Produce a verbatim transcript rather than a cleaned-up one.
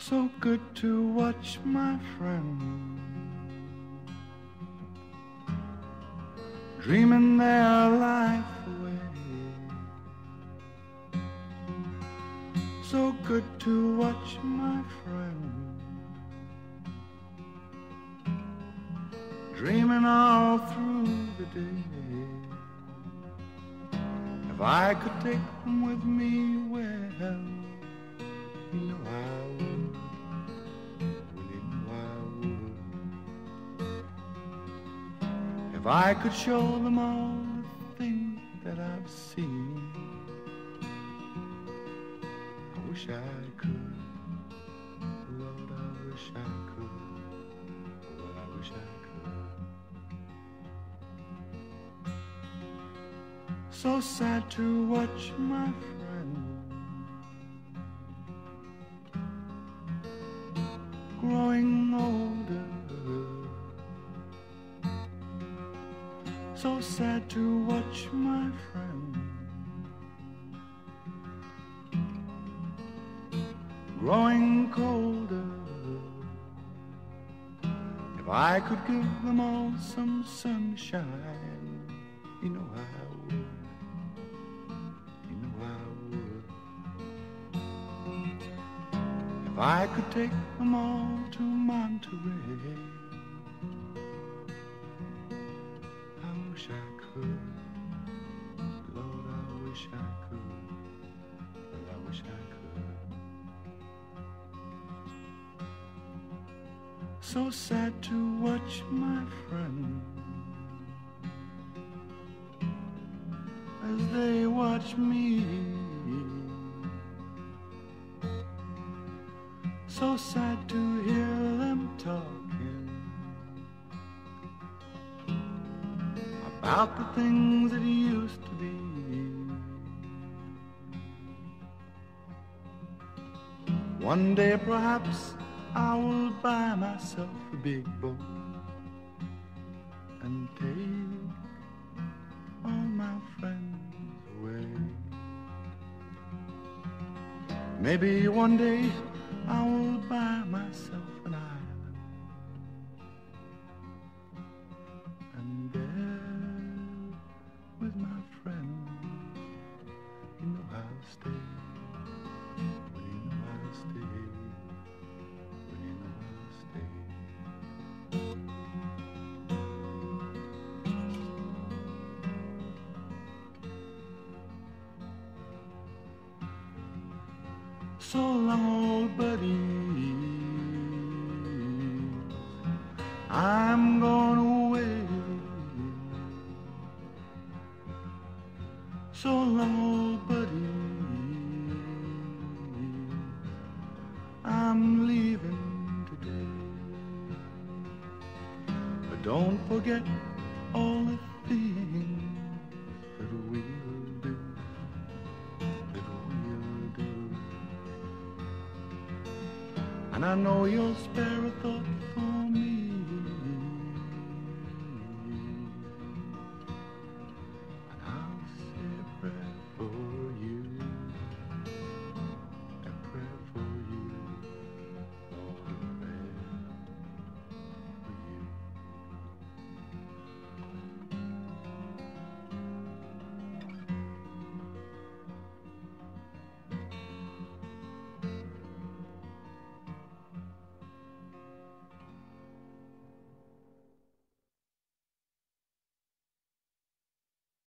so good to watch my friend dreaming their life away. So good to watch my friend dreaming all through the day. If I could take them with me, well, you know I would, well, you know I would. If I could show them all the things that I've seen, I wish I could, Lord, I wish I could, well, I wish I could. So sad to watch my friend growing older. So sad to watch my friend growing colder. If I could give them all some sunshine, you know I would, you know I would. If I could take them all to Monterey, I wish I could, Lord, I wish I could, well, I wish I could. So sad to watch my friend as they watch me. So sad to hear them talking about the things that used to be. One day perhaps I will buy myself a big boat and take all my friends away. Maybe one day I will buy myself an island, and there with my friends, you know I'll stay, well, you know I'll stay, well, you know I'll stay. So long, old buddies, I'm going away. So long, old buddies, I'm leaving today. But don't forget all the things that we'll do, that we'll do. And I know you'll spare a thought for